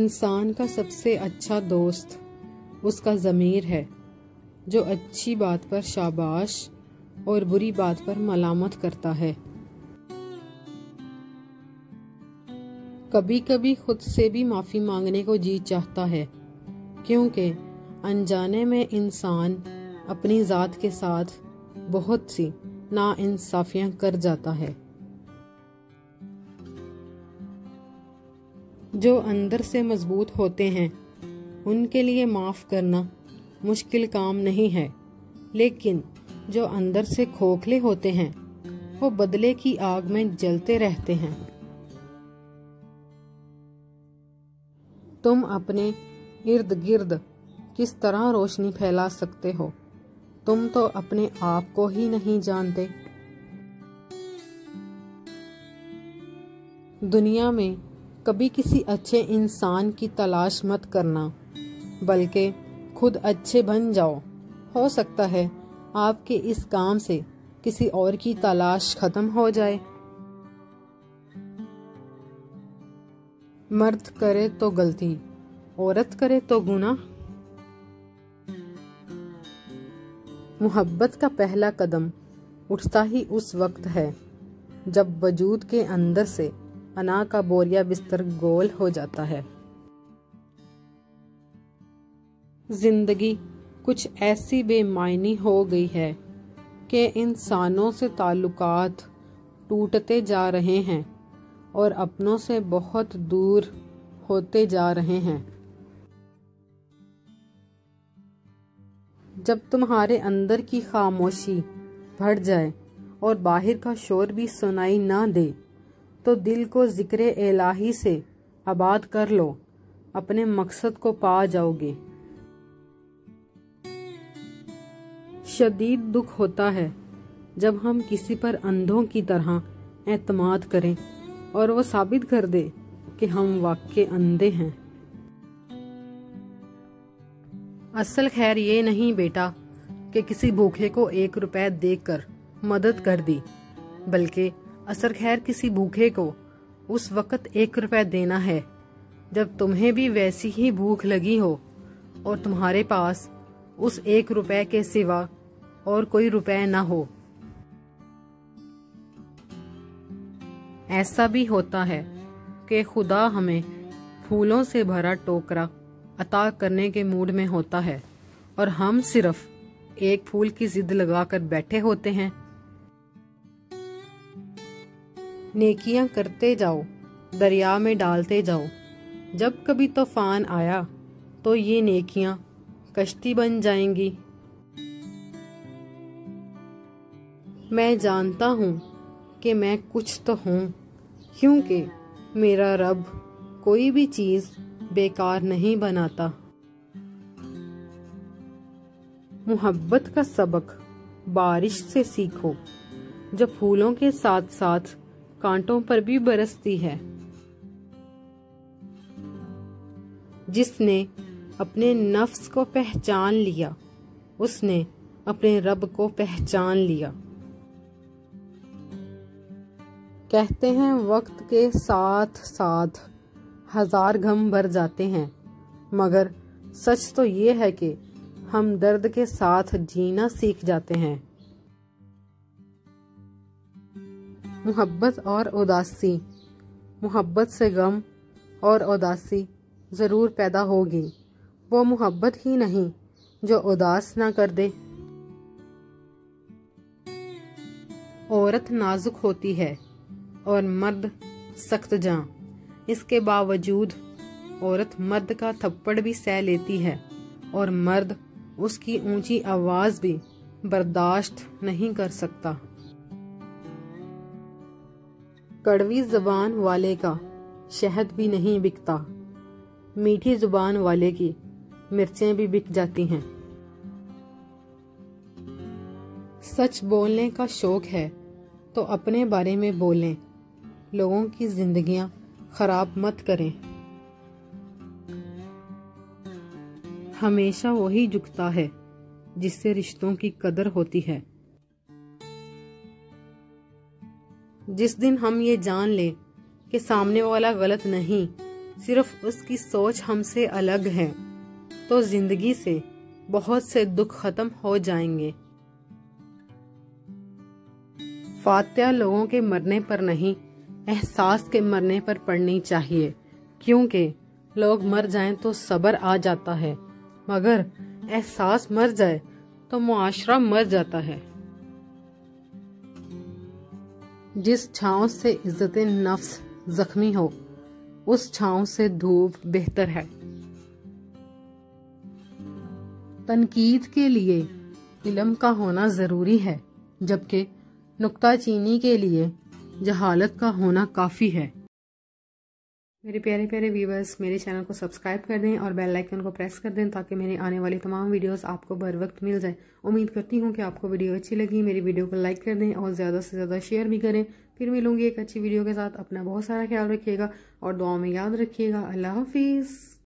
इंसान का सबसे अच्छा दोस्त उसका ज़मीर है, जो अच्छी बात पर शाबाश और बुरी बात पर मलामत करता है। कभी कभी खुद से भी माफ़ी मांगने को जी चाहता है, क्योंकि अनजाने में इंसान अपनी ज़ात के साथ बहुत सी नाइंसाफियां कर जाता है। जो अंदर से मजबूत होते हैं उनके लिए माफ़ करना मुश्किल काम नहीं है, लेकिन जो अंदर से खोखले होते हैं वो बदले की आग में जलते रहते हैं। तुम अपने इर्द गिर्द किस तरह रोशनी फैला सकते हो? तुम तो अपने आप को ही नहीं जानते। दुनिया में कभी किसी अच्छे इंसान की तलाश मत करना, बल्कि खुद अच्छे बन जाओ। हो सकता है आपके इस काम से किसी और की तलाश खत्म हो जाए। मर्द करे तो गलती, औरत करे तो गुनाह। मोहब्बत का पहला कदम उठता ही उस वक्त है जब वजूद के अंदर से अना का बोरिया बिस्तर गोल हो जाता है। जिंदगी कुछ ऐसी बेमायनी हो गई है कि इंसानों से ताल्लुकात टूटते जा रहे हैं और अपनों से बहुत दूर होते जा रहे हैं। जब तुम्हारे अंदर की खामोशी बढ़ जाए और बाहर का शोर भी सुनाई ना दे, तो दिल को जिक्र इलाही से आबाद कर लो, अपने मकसद को पा जाओगे। शदीद दुख होता है जब हम किसी पर अंधों की तरह एतमाद करें और वो साबित कर दे कि हम वाकई अंधे हैं। असल खैर ये नहीं बेटा कि किसी भूखे को 1 रुपए देकर मदद कर दी, बल्कि असल खैर किसी भूखे को उस वक़्त 1 रुपए देना है जब तुम्हें भी वैसी ही भूख लगी हो और तुम्हारे पास उस 1 रुपए के सिवा और कोई रुपए ना हो। ऐसा भी होता है कि खुदा हमें फूलों से भरा टोकरा अता करने के मूड में होता है और हम सिर्फ एक फूल की जिद लगाकर बैठे होते हैं। नेकियां करते जाओ, दरिया में डालते जाओ। जब कभी तूफान आया तो ये नेकियां कश्ती बन जाएंगी। मैं जानता हूँ कि मैं कुछ तो हूँ, क्योंकि मेरा रब कोई भी चीज बेकार नहीं बनाता। मोहब्बत का सबक बारिश से सीखो, जो फूलों के साथ साथ कांटों पर भी बरसती है। जिसने अपने नफ्स को पहचान लिया, उसने अपने रब को पहचान लिया। कहते हैं वक्त के साथ साथ 1000 गम भर जाते हैं, मगर सच तो ये है कि हम दर्द के साथ जीना सीख जाते हैं। मोहब्बत और उदासी, मोहब्बत से गम और उदासी जरूर पैदा होगी। वो मोहब्बत ही नहीं जो उदास ना कर दे। औरत नाजुक होती है और मर्द सख्त जां। इसके बावजूद औरत मर्द का थप्पड़ भी सह लेती है और मर्द उसकी ऊंची आवाज भी बर्दाश्त नहीं कर सकता। कड़वी जुबान वाले का शहद भी नहीं बिकता, मीठी जुबान वाले की मिर्चें भी बिक जाती हैं। सच बोलने का शौक है तो अपने बारे में बोलें, लोगों की जिंदगियां खराब मत करें। हमेशा वही झुकता है जिससे रिश्तों की कदर होती है। जिस दिन हम ये जान लें कि सामने वाला गलत नहीं सिर्फ उसकी सोच हमसे अलग है तो जिंदगी से बहुत से दुख खत्म हो जाएंगे। फातिहा लोगों के मरने पर नहीं, एहसास के मरने पर पढ़नी चाहिए, क्योंकि लोग मर जाएं तो सब्र आ जाता है, मगर एहसास मर जाए तो मुआशरा मर जाता है। जिस छांव से इज्जत नफ्स जख्मी हो, उस छांव से धूप बेहतर है। तनकीद के लिए इल्म का होना जरूरी है, जबकि नुक्ताचीनी के लिए जहालत का होना काफी है। मेरे प्यारे प्यारे व्यूवर्स, मेरे चैनल को सब्सक्राइब कर दें और बेल आइकन को प्रेस कर दें ताकि मेरी आने वाली तमाम वीडियोस आपको बर वक्त मिल जाए। उम्मीद करती हूँ कि आपको वीडियो अच्छी लगी। मेरी वीडियो को लाइक कर दें और ज़्यादा से ज़्यादा शेयर भी करें। फिर मिलूंगी एक अच्छी वीडियो के साथ। अपना बहुत सारा ख्याल रखिएगा और दुआ में याद रखिएगा। अल्लाह हाफिज़।